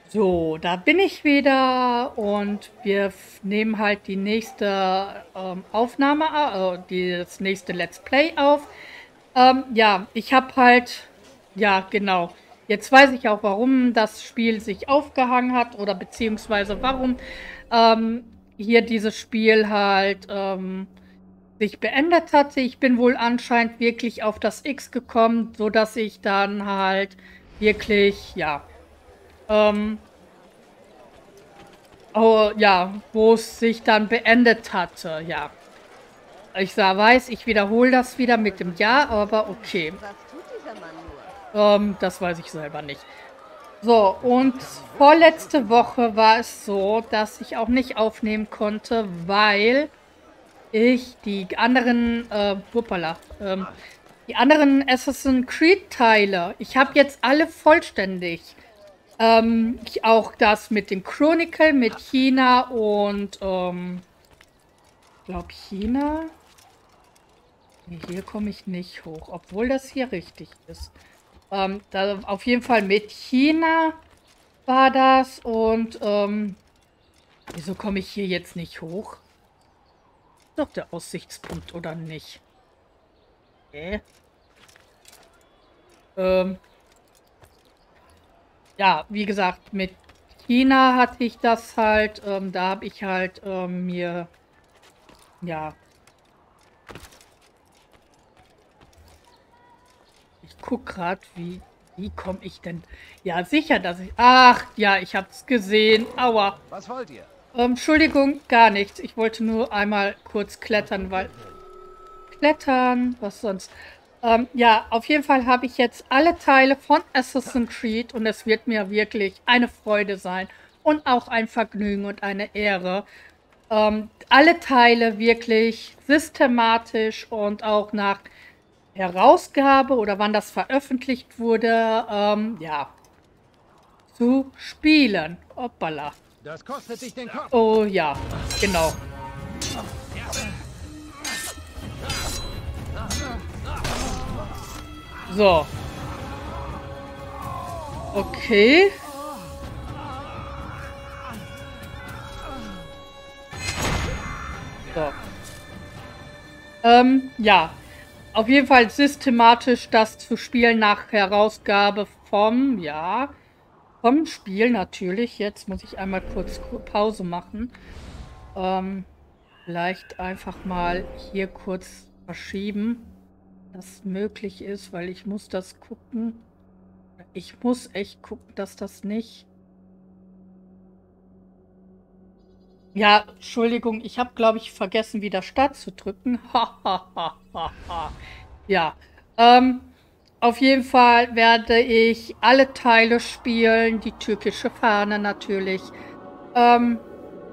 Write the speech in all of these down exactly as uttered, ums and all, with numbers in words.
So, da bin ich wieder und wir f- nehmen halt die nächste ähm, Aufnahme, äh, die, das nächste Let's Play auf. Ähm, ja, ich habe halt, ja, genau. Jetzt weiß ich auch, warum das Spiel sich aufgehangen hat oder beziehungsweise warum ähm, hier dieses Spiel halt ähm, sich beendet hatte. Ich bin wohl anscheinend wirklich auf das X gekommen, so dass ich dann halt wirklich, ja, ähm, oh, ja, wo es sich dann beendet hatte, ja. Ich sah, weiß, ich wiederhole das wieder mit dem Ja, aber okay. Was tut dieser Mann nur? Ähm, das weiß ich selber nicht. So, und vorletzte Woche war es so, dass ich auch nicht aufnehmen konnte, weil ich die anderen, äh, hoppala, ähm, die anderen Assassin's Creed Teile, ich habe jetzt alle vollständig. Ähm, ich auch das mit dem Chronicle, mit China und, ähm, glaube China. Nee, hier komme ich nicht hoch, obwohl das hier richtig ist. Ähm, da auf jeden Fall mit China war das und ähm, wieso komme ich hier jetzt nicht hoch? Ist doch der Aussichtspunkt, oder nicht? Hä? Ähm, ja, wie gesagt, mit China hatte ich das halt, ähm, da habe ich halt ähm, mir, ja, ich guck gerade, wie, wie komme ich denn? Ja, sicher, dass ich, ach, ja, ich habe es gesehen, aua. Was wollt ihr? Ähm, Entschuldigung, gar nichts. Ich wollte nur einmal kurz klettern, weil... Klettern, was sonst? Ähm, ja, auf jeden Fall habe ich jetzt alle Teile von Assassin's Creed und es wird mir wirklich eine Freude sein und auch ein Vergnügen und eine Ehre. Ähm, alle Teile wirklich systematisch und auch nach Herausgabe oder wann das veröffentlicht wurde, ähm, ja, zu spielen. Hoppala. Das kostet dich den Kopf. Oh ja, genau. So. Okay. So. Ähm, ja. Auf jeden Fall systematisch das zu spielen nach Herausgabe vom, ja, vom Spiel natürlich. Jetzt muss ich einmal kurz Pause machen. Ähm, vielleicht einfach mal hier kurz verschieben, dass möglich ist, weil ich muss das gucken. Ich muss echt gucken, dass das nicht... Ja, Entschuldigung, ich habe, glaube ich, vergessen, wieder Start zu drücken. Ja, ähm, auf jeden Fall werde ich alle Teile spielen, die türkische Fahne natürlich. Ähm,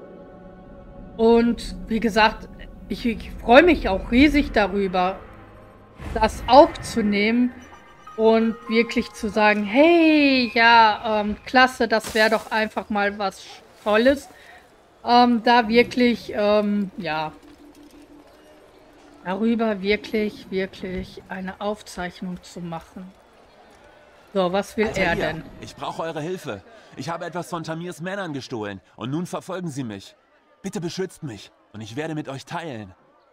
und wie gesagt, ich, ich freue mich auch riesig darüber, das aufzunehmen und wirklich zu sagen, hey, ja, ähm, klasse, das wäre doch einfach mal was Tolles. Ähm, da wirklich, ähm, ja, darüber wirklich, wirklich eine Aufzeichnung zu machen. So, was will Alter, er ihr, denn? ich brauche eure Hilfe. Ich habe etwas von Tamirs Männern gestohlen und nun verfolgen sie mich. Bitte beschützt mich und ich werde mit euch teilen.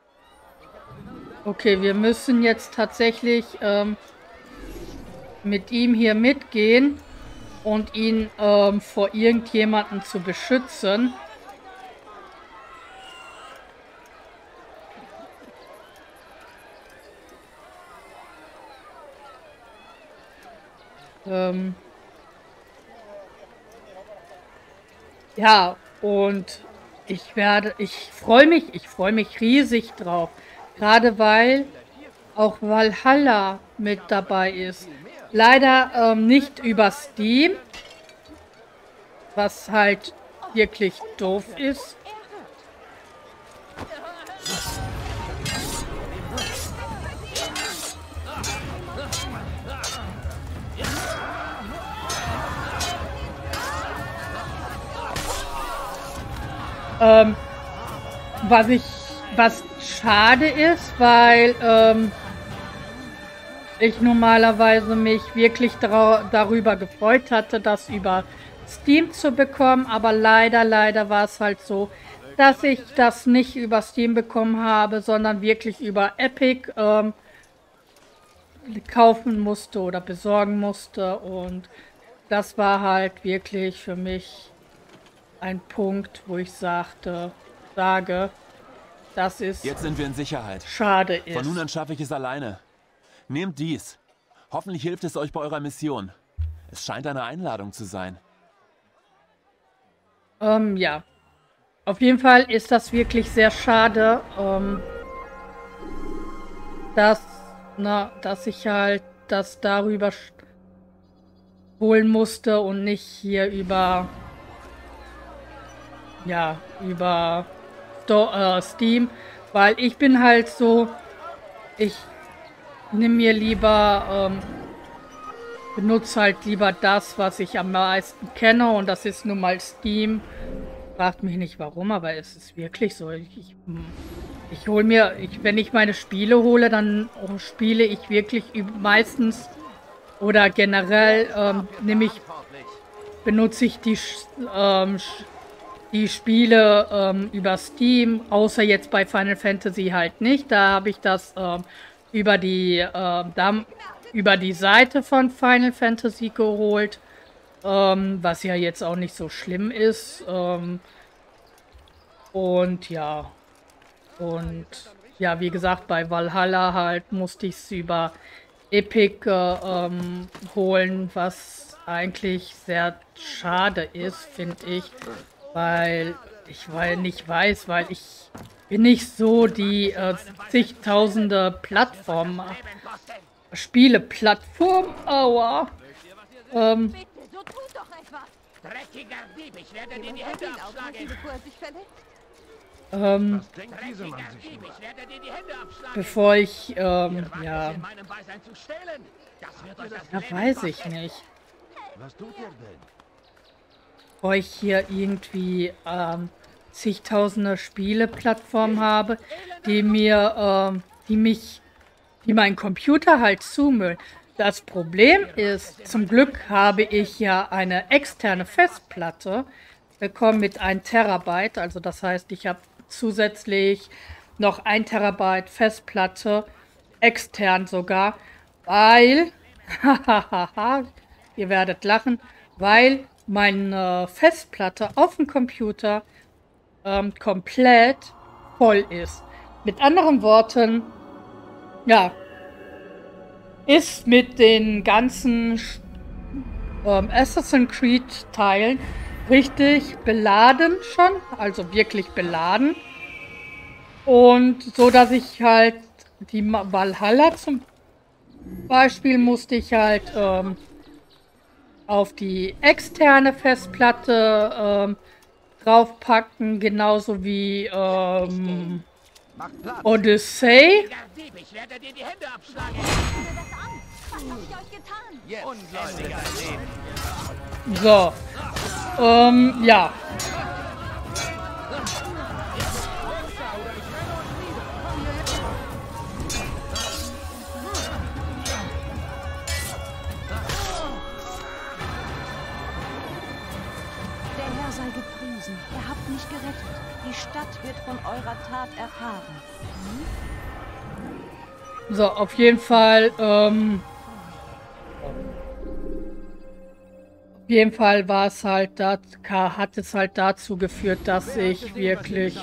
Okay, wir müssen jetzt tatsächlich ähm, mit ihm hier mitgehen und ihn ähm, vor irgendjemanden zu beschützen. Ähm, ja, und ich werde, ich freue mich, ich freue mich riesig drauf. Gerade weil auch Valhalla mit dabei ist. Leider ähm, nicht über Steam, was halt wirklich doof ist. Ähm, was ich, was schade ist, weil ähm, ich normalerweise mich wirklich darüber gefreut hatte, das über Steam zu bekommen, aber leider, leider war es halt so, dass ich das nicht über Steam bekommen habe, sondern wirklich über Epic ähm, kaufen musste oder besorgen musste. Und das war halt wirklich für mich ein Punkt, wo ich sagte, sage, das ist Jetzt sind wir in Sicherheit. Schade ist. Von nun an schaffe ich es alleine. Nehmt dies. Hoffentlich hilft es euch bei eurer Mission. Es scheint eine Einladung zu sein. Ähm, ja. Auf jeden Fall ist das wirklich sehr schade, ähm, dass, na, dass ich halt das darüber holen musste und nicht hier über, ja, über Sto äh, Steam, weil ich bin halt so, ich nehme mir lieber, ähm, benutze halt lieber das, was ich am meisten kenne, und das ist nun mal Steam. Fragt mich nicht warum, aber es ist wirklich so. Ich, ich, ich hole mir, ich, wenn ich meine Spiele hole, dann spiele ich wirklich meistens oder generell ähm, nehme ich, benutze ich die, ähm, die Spiele ähm, über Steam, außer jetzt bei Final Fantasy halt nicht. Da habe ich das ähm, über die äh, da, über die Seite von Final Fantasy geholt. Ähm, was ja jetzt auch nicht so schlimm ist. Ähm, und ja. Und ja, wie gesagt, bei Valhalla halt musste ich es über Epic äh, ähm, holen, was eigentlich sehr schade ist, finde ich. Weil ich weil nicht weiß, weil ich bin nicht so die äh, zigtausende Plattformen, Spiele-Plattform, aua. Ähm, Dreckiger Dieb, ich werde dir die Hände abschlagen. ähm, bevor ich, ähm, ja, ja, weiß ich nicht. Was tut ihr denn? Bevor ich hier irgendwie, ähm, zigtausende Spiele-Plattformen habe, die mir, ähm, die mich, die meinen Computer halt zumüllen. Das Problem ist, zum Glück habe ich ja eine externe Festplatte bekommen mit ein Terabyte. Also das heißt, ich habe zusätzlich noch ein Terabyte Festplatte, extern sogar, weil, hahaha, ihr werdet lachen, weil meine Festplatte auf dem Computer ähm, komplett voll ist. Mit anderen Worten, ja, ist mit den ganzen ähm, Assassin's Creed Teilen richtig beladen schon, also wirklich beladen. Und so, dass ich halt die Valhalla zum Beispiel musste ich halt ähm, auf die externe Festplatte ähm, draufpacken, genauso wie ähm, Odyssey. Ich werde dir die Hände abschlagen. Was hab ich euch getan? So. Ähm, ja. Der Herr sei gepriesen. Ihr habt mich gerettet. Die Stadt wird von eurer Tat erfahren. So, auf jeden Fall, ähm, auf jeden Fall war es halt, da, hat es halt dazu geführt, dass ich wirklich,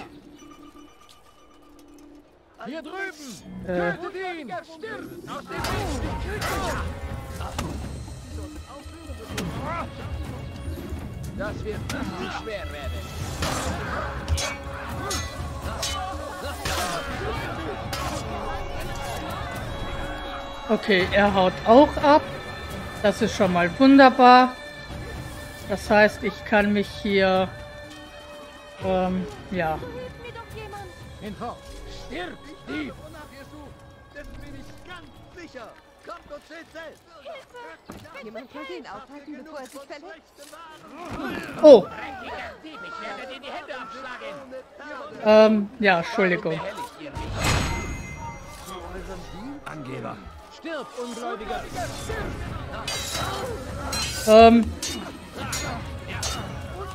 Hier drüben! äh, Tötet ihn! Stirbt! Aus dem Das wird nicht schwer werden. okay, er haut auch ab. Das ist schon mal wunderbar. Das heißt, ich kann mich hier, ähm, ja. Hinfort! Stirbt! Dieb! Wonach ihr sucht, dessen bin ich ganz sicher! Kommt und seht selbst! Jemand könnte ihn aufhalten, bevor er sich verletzt. Oh, Dreckiger Dieb, ich werde dir die Hände abschlagen. ähm, ja, Entschuldigung. Angeber! Stirbt, Ungläubiger! Ähm,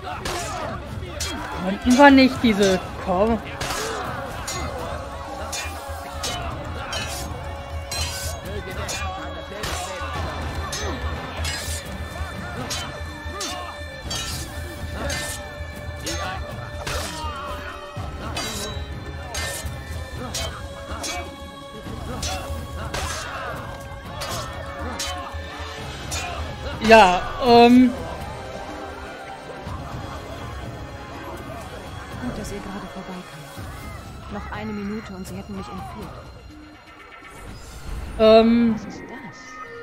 Konnten wir nicht diese... Komm. Ja, ähm... Gut, dass ihr gerade vorbeikamt. Noch eine Minute und sie hätten mich entführt. Ähm... Was ist das?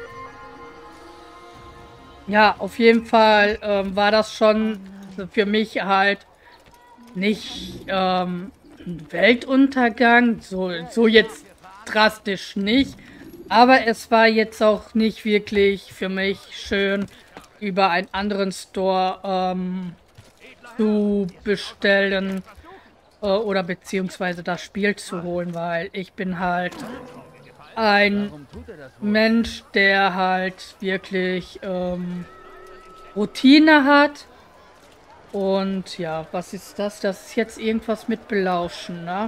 Ja, auf jeden Fall ähm, war das schon für mich halt nicht ähm, ein Weltuntergang, so, so jetzt drastisch nicht. Aber es war jetzt auch nicht wirklich für mich schön, über einen anderen Store ähm, zu bestellen äh, oder beziehungsweise das Spiel zu holen, weil ich bin halt ein Mensch, der halt wirklich ähm, Routine hat. Und ja, was ist das? Das ist jetzt irgendwas mit Belauschen, ne?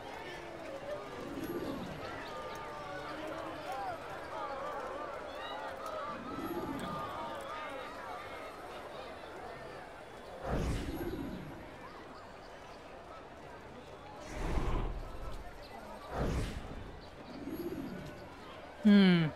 Hm.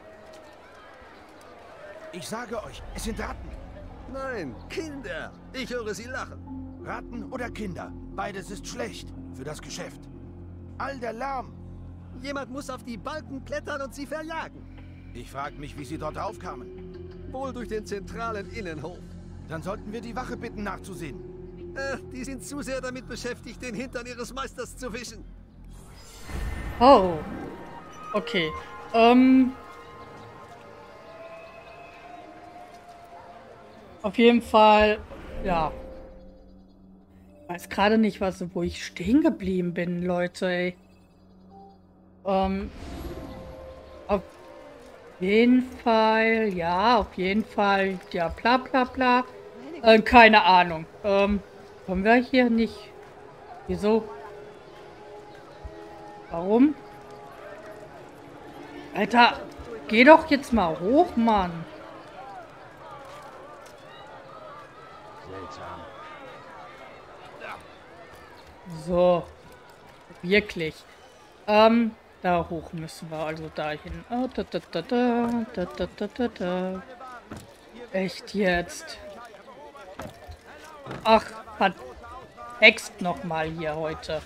Ich sage euch, es sind Ratten. Nein, Kinder. Ich höre sie lachen. Ratten oder Kinder. Beides ist schlecht für das Geschäft. All der Lärm. Jemand muss auf die Balken klettern und sie verjagen. Ich frage mich, wie sie dort draufkamen. Wohl durch den zentralen Innenhof. Dann sollten wir die Wache bitten, nachzusehen. Äh, die sind zu sehr damit beschäftigt, den Hintern ihres Meisters zu wischen. Oh. Okay. Ähm... Auf jeden Fall, ja. Ich weiß gerade nicht, was, wo ich stehen geblieben bin, Leute, ey. Ähm, auf jeden Fall, ja, auf jeden Fall, ja, bla bla bla. Äh, keine Ahnung. Ähm, kommen wir hier nicht? Wieso? Warum? Alter, geh doch jetzt mal hoch, Mann. So. Wirklich. Ähm, da hoch müssen wir, also dahin. Oh, da, da, da, da, da, da, da, da, da. Echt jetzt? Ach, verhext nochmal hier heute.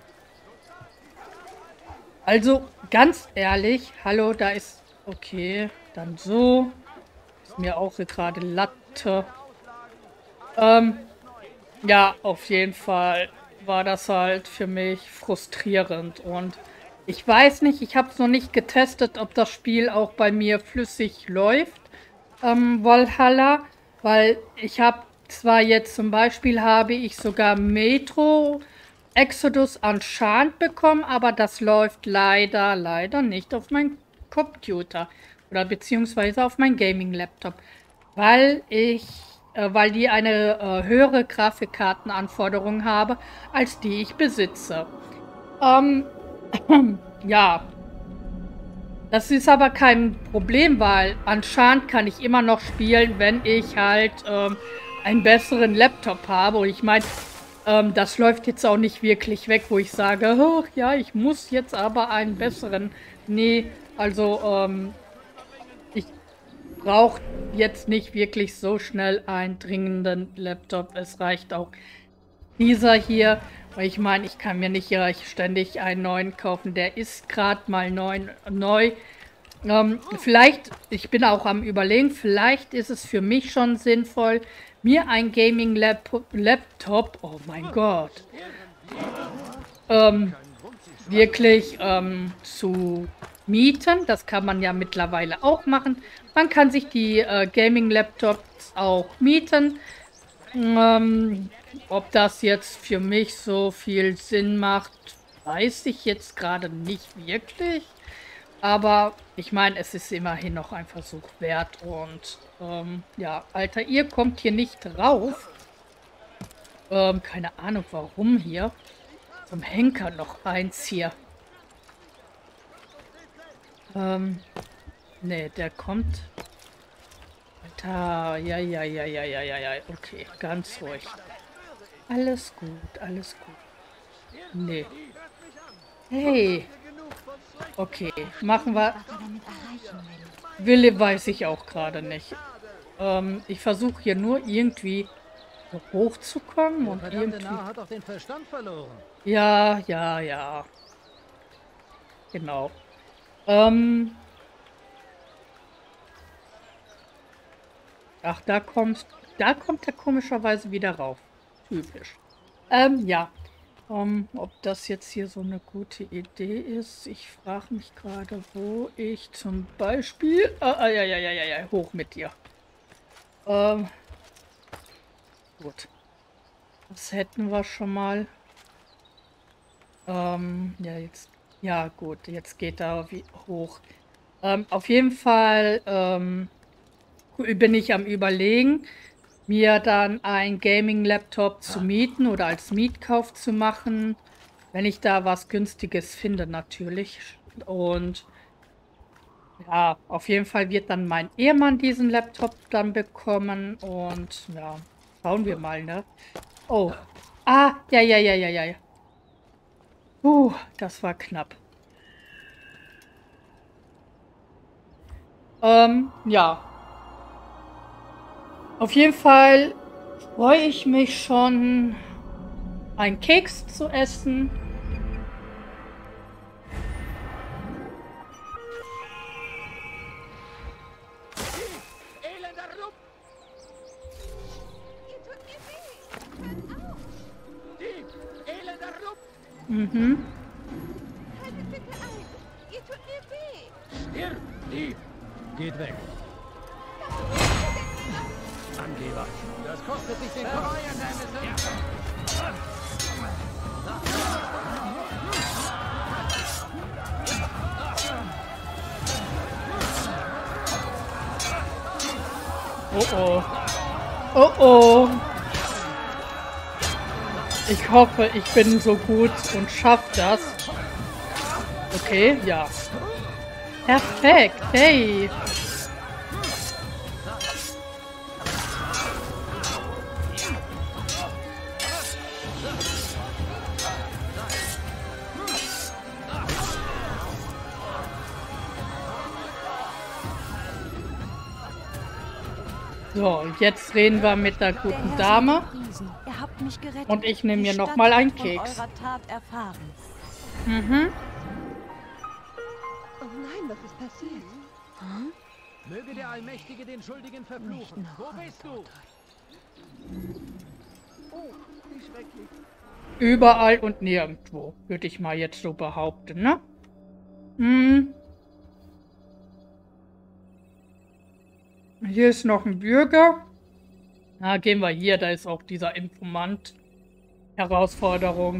Also, ganz ehrlich, hallo, da ist... Okay, dann so. Ist mir auch gerade Latte. Ähm, ja, auf jeden Fall war das halt für mich frustrierend. Und ich weiß nicht, ich habe es noch nicht getestet, ob das Spiel auch bei mir flüssig läuft. Ähm, Valhalla, weil ich habe zwar jetzt zum Beispiel, habe ich sogar Metro Exodus Unchained bekommen, aber das läuft leider, leider nicht auf meinem Computer oder beziehungsweise auf meinem Gaming-Laptop, weil ich, äh, weil die eine äh, höhere Grafikkartenanforderung habe, als die ich besitze. Ähm, ja, das ist aber kein Problem, weil anscheinend kann ich immer noch spielen, wenn ich halt ähm, einen besseren Laptop habe. Und ich meine, ähm, das läuft jetzt auch nicht wirklich weg, wo ich sage, oh, ja, ich muss jetzt aber einen besseren. Nee, also ähm, ich brauche jetzt nicht wirklich so schnell einen dringenden Laptop. Es reicht auch dieser hier. Weil ich meine, ich kann mir nicht hier ständig einen neuen kaufen. Der ist gerade mal neu. neu. Ähm, vielleicht, ich bin auch am Überlegen, vielleicht ist es für mich schon sinnvoll, mir ein Gaming-Laptop, oh mein Gott, ähm, wirklich ähm, zu mieten. Das kann man ja mittlerweile auch machen. Man kann sich die äh, Gaming-Laptops auch mieten. Ähm, ob das jetzt für mich so viel Sinn macht, weiß ich jetzt gerade nicht wirklich. Aber ich meine, es ist immerhin noch ein Versuch wert. Und ähm, ja, Alter, ihr kommt hier nicht rauf. Ähm, keine Ahnung warum hier. Zum Henker noch eins hier. Ähm, nee, der kommt. Da, ja, ja, ja, ja, ja, ja, ja. Okay, ganz ruhig. Alles gut, alles gut. Nee. Hey. Okay, machen wir. Was er damit erreichen will. Wille weiß ich auch gerade nicht. Ähm, ich versuche hier nur irgendwie so hochzukommen und Verdammte irgendwie. Narr hat doch den Verstand verloren. Ja, ja, ja. Genau. Ähm. Ach, da kommst. Da kommt er komischerweise wieder rauf. Typisch. Ähm, ja. Ähm, ob das jetzt hier so eine gute Idee ist. Ich frage mich gerade, wo ich zum Beispiel. Ah, ah, ja, ja, ja, ja, ja, hoch mit dir. Ähm. Gut. Das hätten wir schon mal. Ähm, ja, jetzt. Ja, gut, jetzt geht er wie hoch. Ähm, auf jeden Fall ähm, bin ich am Überlegen, mir dann ein Gaming-Laptop zu mieten oder als Mietkauf zu machen, wenn ich da was Günstiges finde, natürlich. Und ja, auf jeden Fall wird dann mein Ehemann diesen Laptop dann bekommen und ja, schauen wir mal, ne? Oh, ah, ja, ja, ja, ja, ja. Uh, das war knapp. Ähm, ja. Auf jeden Fall freue ich mich schon, einen Keks zu essen. Elender Rupp! Ihr tut mir weh. Hört auf. Dieb! Elender Rupp! Mhm. Haltet bitte ein. Ihr tut mir weh. Stirb! Dieb! Geht weg. Angeber! Das kostet dich den Kopf. Oh oh. Oh oh. Ich hoffe, ich bin so gut und schaff das. Okay, ja. Perfekt, hey. So, jetzt reden wir mit der guten Der Herr sei Dame. gepriesen. Ihr habt mich gerettet. Und ich nehme Die mir Stadt noch mal einen wird von Keks. eurer Tat erfahren. Mhm. Oh nein, was ist passiert? Möge der Allmächtige den Schuldigen verfluchen. Wo bist du? Oh, wie schrecklich. Überall und nirgendwo, würde ich mal jetzt so behaupten, ne? Hm. Hier ist noch ein Bürger. Na, gehen wir hier, da ist auch dieser Informant. Herausforderung.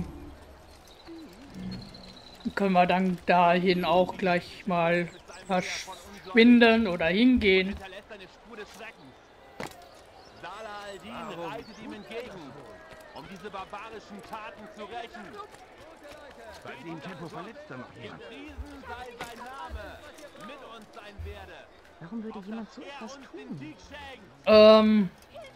Können wir dann dahin auch gleich mal verschwinden oder hingehen. Hinterlässt eine Spur des Schreckens. Salah al-Din reitet ihm entgegen, um diese barbarischen Taten zu rächen. Bei dem Tempo verletzt er noch jemand. Gepriesen sei sein Name, mit uns sein werde. Warum würde jemand so Er etwas uns den tun? Sieg schenkt. Ähm,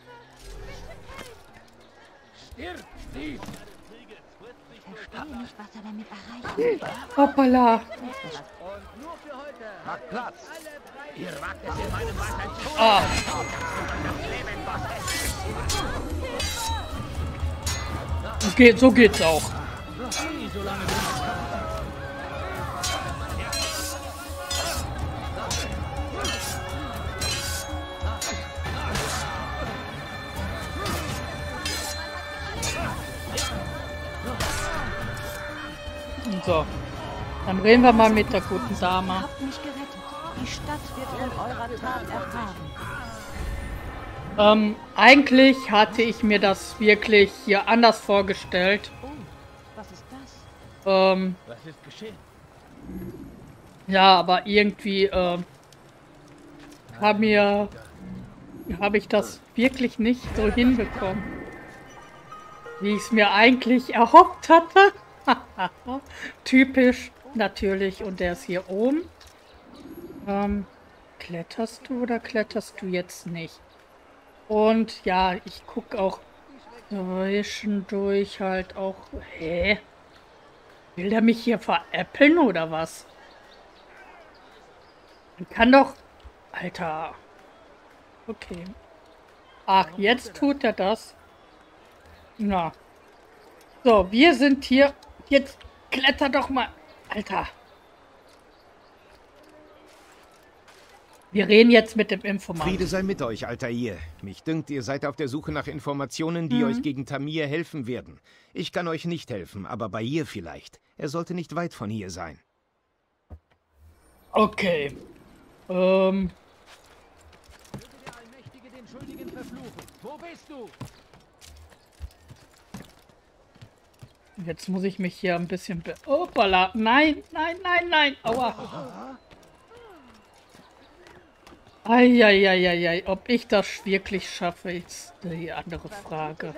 Stirb! Dieb! Verstehe nicht, was er damit erreichen will. hoppala. Und nur für heute. Macht Platz! Ihr wagt es in meinem Wald ein Tor! Ah, Das Leben kostet! geht, so geht's auch. So, dann reden wir mal mit der guten Ihr Dame. habt mich gerettet. Die Stadt wird von eurer Tat erfahren. Ähm, eigentlich hatte ich mir das wirklich hier anders vorgestellt. Oh, was ist das? Ähm, Was ist geschehen? ja, aber irgendwie, ähm, hab mir, habe ich das wirklich nicht so hinbekommen. Wie ich es mir eigentlich erhofft hatte. Typisch, natürlich. Und der ist hier oben. Ähm, kletterst du oder kletterst du jetzt nicht? Und ja, ich gucke auch zwischendurch halt auch... Hä? Will der mich hier veräppeln oder was? Man kann doch... Alter. Okay. Ach, jetzt tut er das. Na. So, wir sind hier. Jetzt kletter doch mal. Alter. Wir reden jetzt mit dem Informator. Friede sei mit euch, Altair. Mich dünkt, ihr seid auf der Suche nach Informationen, die Mhm. euch gegen Tamir helfen werden. Ich kann euch nicht helfen, aber Bair vielleicht. Er sollte nicht weit von hier sein. Okay. Ähm. Der Allmächtige den Schuldigen verfluchen. Wo bist du? Jetzt muss ich mich hier ein bisschen be... Opala. Nein, nein, nein, nein. Aua. Eieieiei. Ob ich das wirklich schaffe, ist die andere Frage.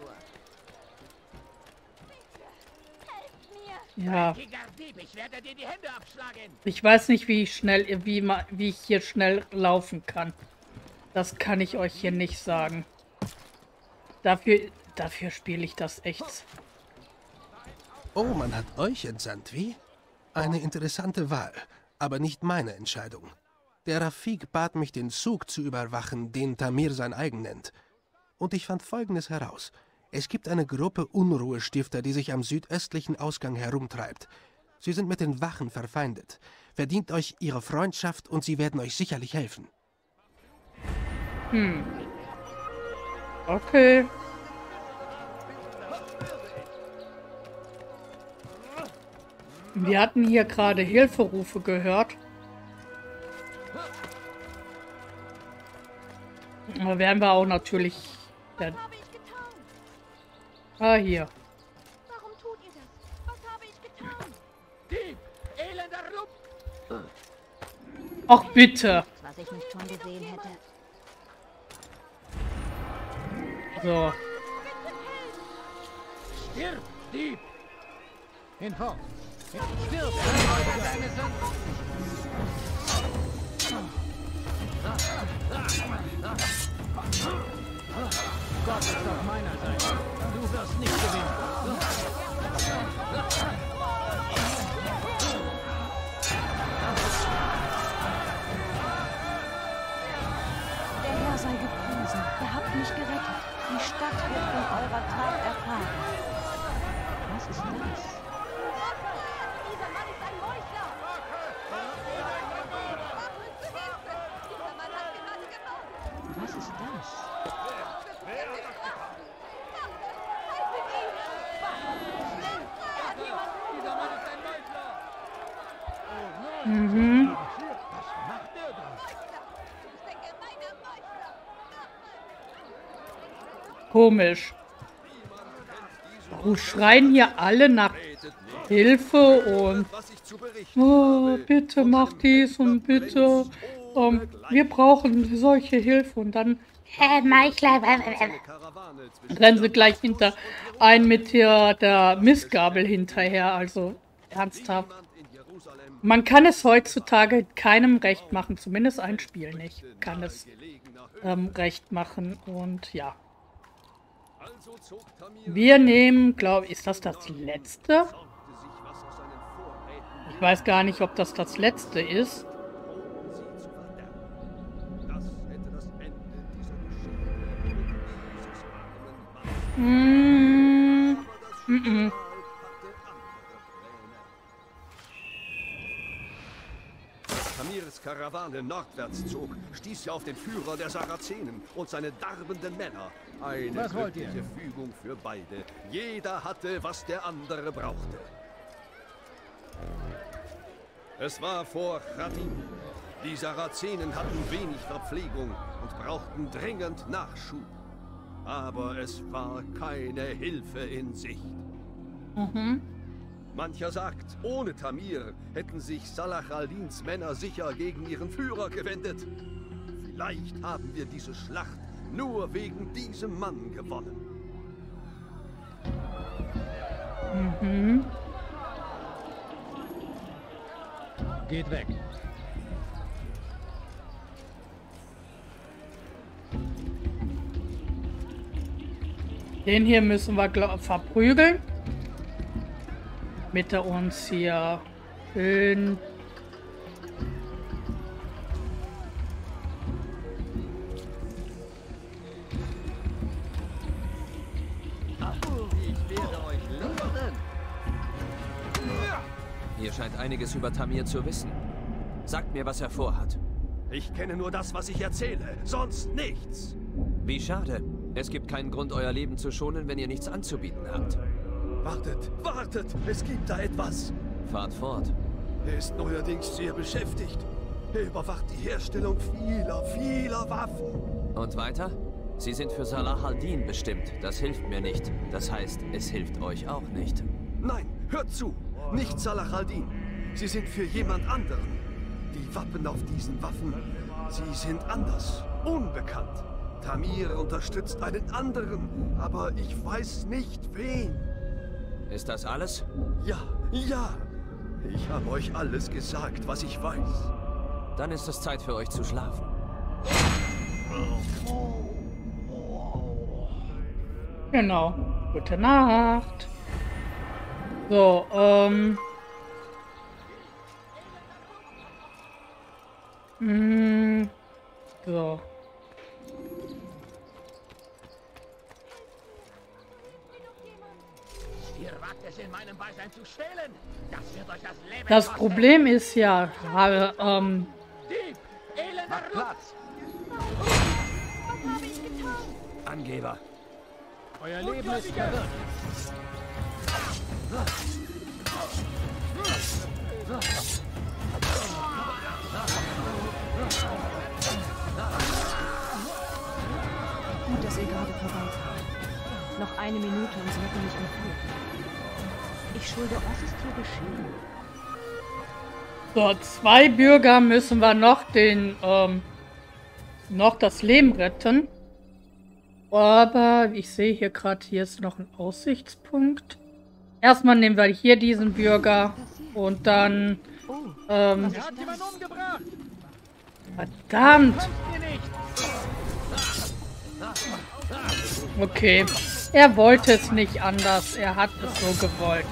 Ja. Ich werde dir die Hände abschlagen. Ich weiß nicht, wie ich schnell, wie, ma- wie ich hier schnell laufen kann. Das kann ich euch hier nicht sagen. Dafür, dafür spiele ich das echt. Oh, man hat euch entsandt, wie? Eine interessante Wahl, aber nicht meine Entscheidung. Der Rafik bat mich, den Zug zu überwachen, den Tamir sein eigen nennt. Und ich fand Folgendes heraus. Es gibt eine Gruppe Unruhestifter, die sich am südöstlichen Ausgang herumtreibt. Sie sind mit den Wachen verfeindet. Verdient euch ihre Freundschaft und sie werden euch sicherlich helfen. Hm. Okay. Wir hatten hier gerade Hilferufe gehört. Da werden wir auch natürlich... Ja. Was habe ich getan? Ah, hier. Warum tut ihr das? Was habe ich getan? Dieb! Elender Lump! Ach, bitte. Was ich nicht schon gesehen hätte. So. Stirb, Dieb! Hinfort! Stirb! Für deine Sünden! Gott ist auf meiner Seite. Du wirst nicht gewinnen. Der Herr sei gepriesen. Ihr habt mich gerettet. Die Stadt wird von eurer Tat erfahren. Was ist das? Dieser Mann ist ein Meuchler! Zu Hilfe! Dieser Mann hat gerade gebaut! Was ist das? Dieser Mann ist ein Meuchler! Mhm. Was macht er da? Komisch. Warum schreien hier alle nach Hilfe und oh, bitte mach dies und bitte. Um, wir brauchen solche Hilfe und dann Herr Meichler, rennen sie gleich hinter ein mit der, der Mistgabel hinterher. Also ernsthaft. Man kann es heutzutage keinem recht machen. Zumindest ein Spiel nicht kann es ähm, recht machen. Und ja. Wir nehmen, glaube ich, ist das das letzte? Ich weiß gar nicht, ob das das letzte ist. Mm, mm -mm. Tamirs Karawane nordwärts zog, stieß sie auf den Führer der Sarazenen und seine darbenden Männer. Eine Was wollt ihr? glückliche Fügung für beide. Jeder hatte, was der andere brauchte. Es war vor Khadim. Die Sarazenen hatten wenig Verpflegung und brauchten dringend Nachschub. Aber es war keine Hilfe in Sicht. Mhm. Mancher sagt, ohne Tamir hätten sich Salah al-Dins Männer sicher gegen ihren Führer gewendet. Vielleicht haben wir diese Schlacht nur wegen diesem Mann gewonnen. Mhm. Geht weg. Den hier müssen wir glaub, verprügeln. Damit er uns hier schön... Ich werde euch lernen. Ihr scheint einiges über Tamir zu wissen. Sagt mir, was er vorhat. Ich kenne nur das, was ich erzähle, sonst nichts. Wie schade. Es gibt keinen Grund, euer Leben zu schonen, wenn ihr nichts anzubieten habt. Wartet, wartet, es gibt da etwas. Fahrt fort. Er ist neuerdings sehr beschäftigt. Er überwacht die Herstellung vieler, vieler Waffen. Und weiter? Sie sind für Salah al-Din bestimmt. Das hilft mir nicht. Das heißt, es hilft euch auch nicht. Nein, hört zu. Nicht Salah al-Din. Sie sind für jemand anderen. Die Wappen auf diesen Waffen, sie sind anders. Unbekannt. Tamir unterstützt einen anderen, aber ich weiß nicht wen. Ist das alles? Ja, ja. Ich habe euch alles gesagt, was ich weiß. Dann ist es Zeit für euch zu schlafen. Genau. Gute Nacht. So, ähm... Mm, so. Ihr wagt es in meinem Beisein zu stehlen. Das wird euch das Leben Das kosten. Problem ist ja, äh, ähm... Dieb! Elender Macht Platz. Was habe ich getan? Angeber. Euer Leben ist verwirrt. Gut, dass ihr gerade vorbeikamt. Noch eine Minute und sie hätten mich entführt. Ich schulde Osses hier geschehen. So, zwei Bürger müssen wir noch den, ähm, noch das Leben retten. Aber ich sehe hier gerade, hier ist noch ein Aussichtspunkt. Erstmal nehmen wir hier diesen Bürger und dann, ähm, Er hat jemanden umgebracht. verdammt. Ihr nicht. Okay, er wollte es nicht anders, er hat es so gewollt.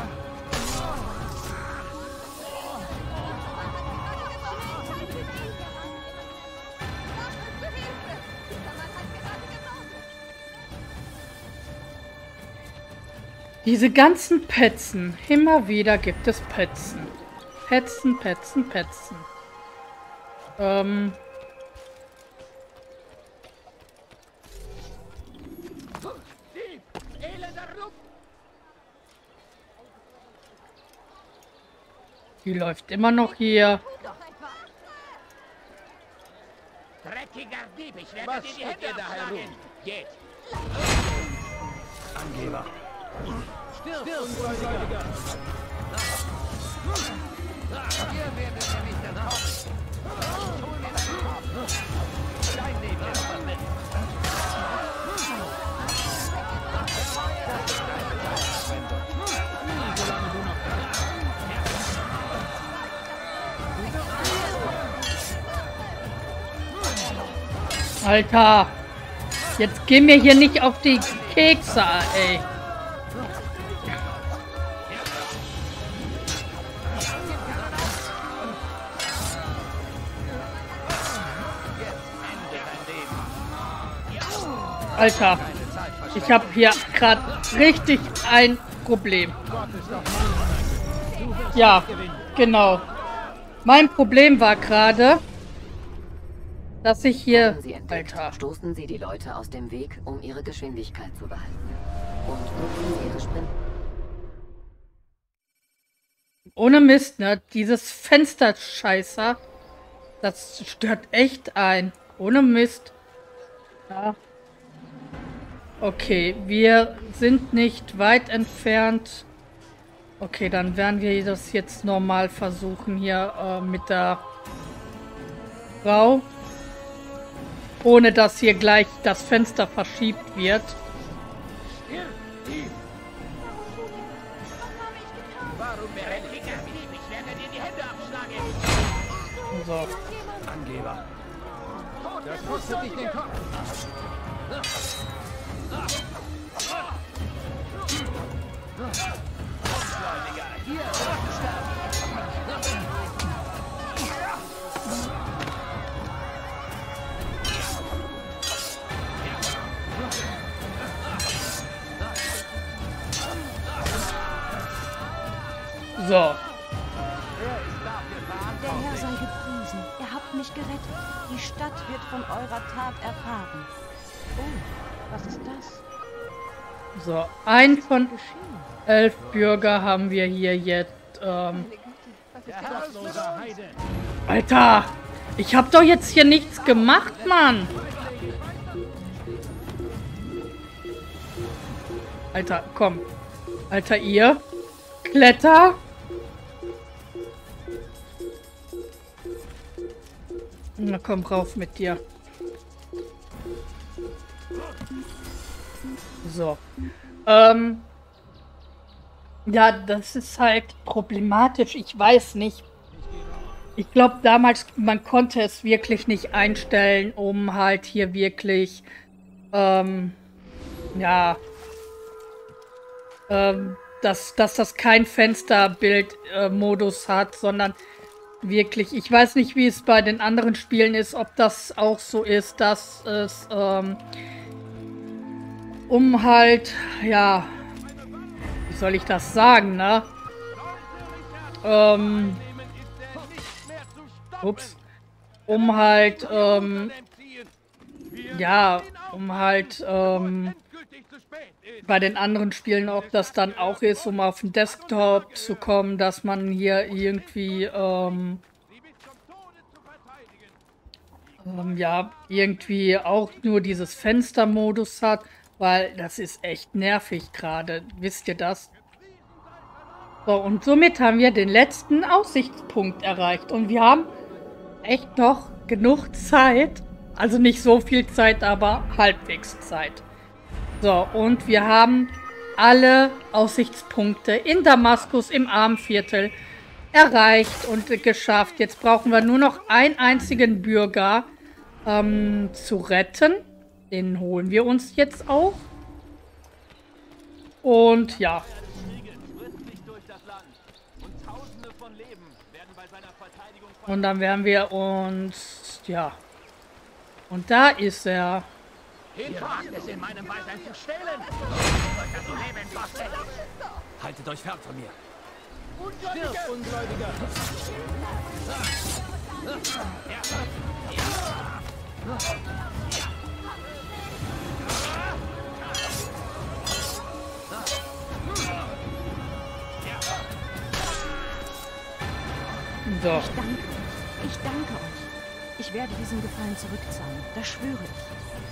Diese ganzen Petzen, immer wieder gibt es Petzen. Petzen, Petzen, Petzen. Ähm... Dieb! Elender Rupp! Die läuft immer noch hier. Dreckiger Dieb, ich werde dir die Hände abschlagen. Geht! Angeber. Stirb, Ungläubiger! Ihr werdet mir nicht entkommen. Hol mir das Kopf. Dein Leben ist verletzt. Solange du noch Alter, jetzt geh mir hier nicht auf die Kekse, ey. Alter, ich habe hier gerade richtig ein Problem. Ja, genau. Mein Problem war gerade, dass ich hier... Wurden Sie entdeckt, Alter. stoßen Sie die Leute aus dem Weg, um ihre Geschwindigkeit zu behalten. Und nutzen Sie ihre Sprint. Ohne Mist, ne? Dieses Fensterscheißer, das stört echt ein. Ohne Mist. Ja. Okay, wir sind nicht weit entfernt. Okay, dann werden wir das jetzt normal versuchen hier äh, mit der Frau. Ohne dass hier gleich das Fenster verschiebt wird. So. Angeber. Das kostet dich den Kopf. So. Der Herr sei gepriesen. Ihr habt mich gerettet. Die Stadt wird von eurer Tat erfahren. Oh, was ist das? So, ein von elf Bürger haben wir hier jetzt. Ähm Alter, ich hab doch jetzt hier nichts gemacht, Mann. Alter, komm. Alter, ihr. Kletter. Na komm, rauf mit dir. So. Ähm. Ja, das ist halt problematisch. Ich weiß nicht. Ich glaube damals, man konnte es wirklich nicht einstellen, um halt hier wirklich, ähm, ja, ähm, dass, dass das kein Fensterbild-Modus hat, sondern wirklich, ich weiß nicht, wie es bei den anderen Spielen ist, ob das auch so ist, dass es, ähm, um halt, ja, wie soll ich das sagen, ne? Ähm, ups. Um halt, ähm, ja, um halt, ähm, bei den anderen Spielen, ob das dann auch ist, um auf den Desktop zu kommen, dass man hier irgendwie, ähm, ähm, ja, irgendwie auch nur dieses Fenstermodus hat, weil das ist echt nervig gerade, wisst ihr das? So, und somit haben wir den letzten Aussichtspunkt erreicht und wir haben echt noch genug Zeit, also nicht so viel Zeit, aber halbwegs Zeit. So, und wir haben alle Aussichtspunkte in Damaskus im Armenviertel erreicht und geschafft. Jetzt brauchen wir nur noch einen einzigen Bürger ähm, zu retten. Den holen wir uns jetzt auch. Und ja. Und dann werden wir uns, ja. Und da ist er. Es in meinem Beisein zu stehlen. Haltet euch fern von mir. Stirb, Ungläubiger! So. Ich danke euch. Ich danke euch. Ich werde diesen Gefallen zurückzahlen. Das schwöre ich.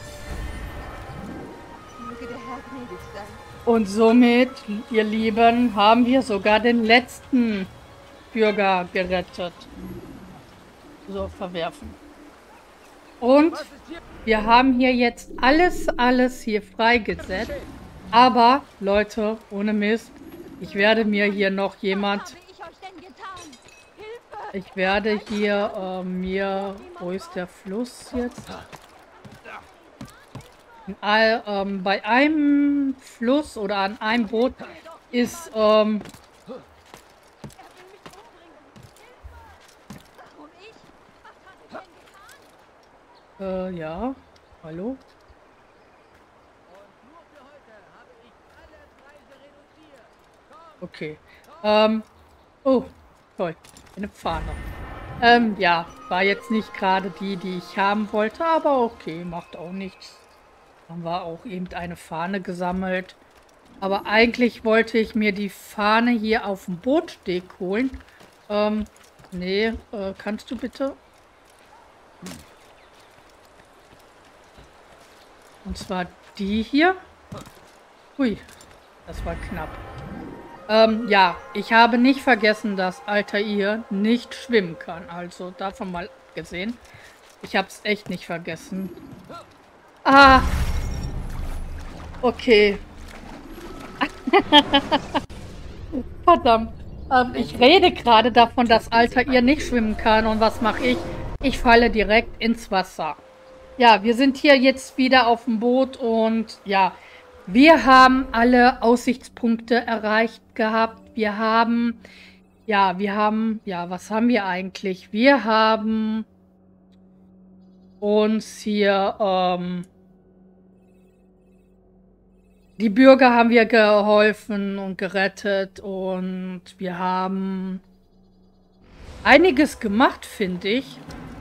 Möge der Herr gnädig sein. Und somit, ihr Lieben, haben wir sogar den letzten Bürger gerettet. So, verwerfen. Und wir haben hier jetzt alles, alles hier freigesetzt. Aber, Leute, ohne Mist, ich werde mir hier noch jemand... Ich werde hier äh, mir... Wo ist der Fluss jetzt? All, ähm, bei einem Fluss oder an einem Boot ist... Ähm, äh, ja. Hallo? Okay. Ähm, oh, toll. Eine Fahne. Ähm, ja, war jetzt nicht gerade die, die ich haben wollte, aber okay, macht auch nichts. Dann war auch eben eine Fahne gesammelt. Aber eigentlich wollte ich mir die Fahne hier auf dem Bootsteg holen. Ähm, nee, äh, kannst du bitte? Und zwar die hier. Hui, das war knapp. Ähm, ja, ich habe nicht vergessen, dass Altair nicht schwimmen kann. Also davon mal gesehen. Ich habe es echt nicht vergessen. Ah! Okay. Verdammt. Ähm, ich rede gerade davon, dass Alter ihr nicht schwimmen kann. Und was mache ich? Ich falle direkt ins Wasser. Ja, wir sind hier jetzt wieder auf dem Boot und ja, wir haben alle Aussichtspunkte erreicht gehabt. Wir haben, ja, wir haben, ja, was haben wir eigentlich? Wir haben uns hier, ähm, die Bürger haben wir geholfen und gerettet und wir haben einiges gemacht, finde ich.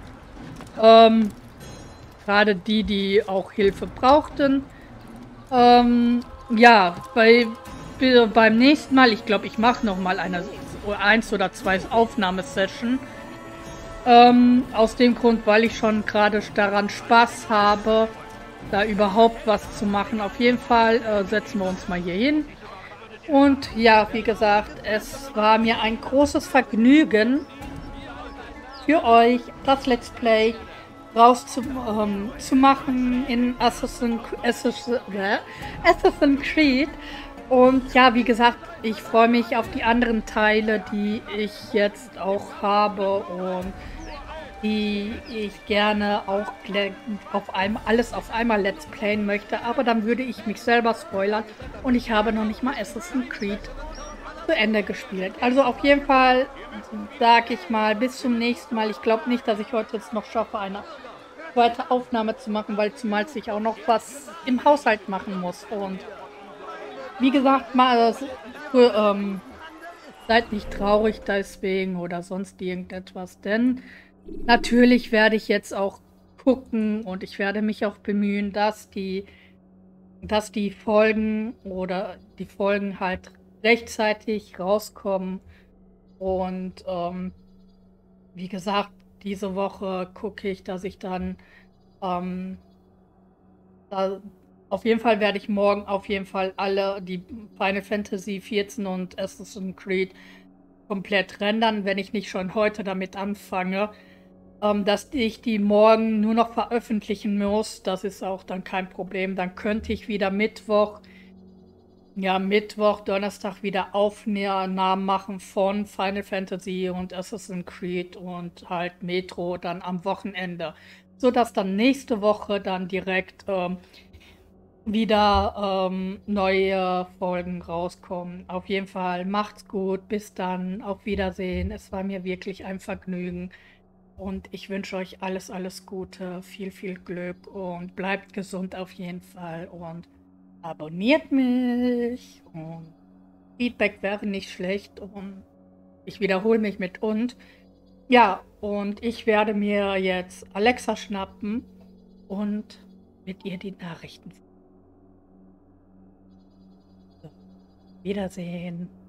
Ähm, gerade die, die auch Hilfe brauchten. Ähm, ja, bei, beim nächsten Mal, ich glaube, ich mache nochmal eine, eins oder zwei Aufnahmesession. Ähm, aus dem Grund, weil ich schon gerade daran Spaß habe, da überhaupt was zu machen. Auf jeden Fall äh, setzen wir uns mal hier hin. Und ja, wie gesagt, es war mir ein großes Vergnügen für euch, das Let's Play raus zu, ähm, zu machen in Assassin, Assassin, äh, Assassin's Creed. Und ja, wie gesagt, ich freue mich auf die anderen Teile, die ich jetzt auch habe und die ich gerne auch auf einmal, alles auf einmal Let's Playen möchte. Aber dann würde ich mich selber spoilern und ich habe noch nicht mal Assassin's Creed zu Ende gespielt. Also auf jeden Fall sage ich mal, bis zum nächsten Mal. Ich glaube nicht, dass ich heute jetzt noch schaffe, eine zweite Aufnahme zu machen, weil zumal ich auch noch was im Haushalt machen muss. Und wie gesagt, mal, äh, ähm, seid nicht traurig deswegen oder sonst irgendetwas, denn natürlich werde ich jetzt auch gucken und ich werde mich auch bemühen, dass die, dass die Folgen oder die Folgen halt rechtzeitig rauskommen. Und ähm, wie gesagt, diese Woche gucke ich, dass ich dann ähm, da, auf jeden Fall werde ich morgen auf jeden Fall alle die Final Fantasy vierzehn und Assassin's Creed komplett rendern, wenn ich nicht schon heute damit anfange. Ähm, dass ich die morgen nur noch veröffentlichen muss, das ist auch dann kein Problem. Dann könnte ich wieder Mittwoch, ja Mittwoch, Donnerstag wieder Aufnahmen machen von Final Fantasy und Assassin's Creed und halt Metro dann am Wochenende. Sodass dann nächste Woche dann direkt ähm, wieder ähm, neue Folgen rauskommen. Auf jeden Fall macht's gut, bis dann, auf Wiedersehen. Es war mir wirklich ein Vergnügen. Und ich wünsche euch alles, alles Gute, viel, viel Glück und bleibt gesund auf jeden Fall und abonniert mich und Feedback wäre nicht schlecht und ich wiederhole mich mit und. Ja, und ich werde mir jetzt Alexa schnappen und mit ihr die Nachrichten. So, Wiedersehen.